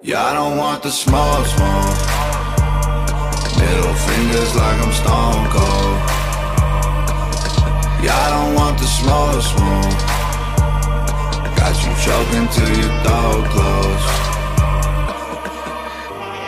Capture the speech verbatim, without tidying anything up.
Yeah, I don't want the smoke, smoke. Middle fingers like I'm stone cold. Yeah, I don't want the smoke, smoke. Got you choking till your throat close.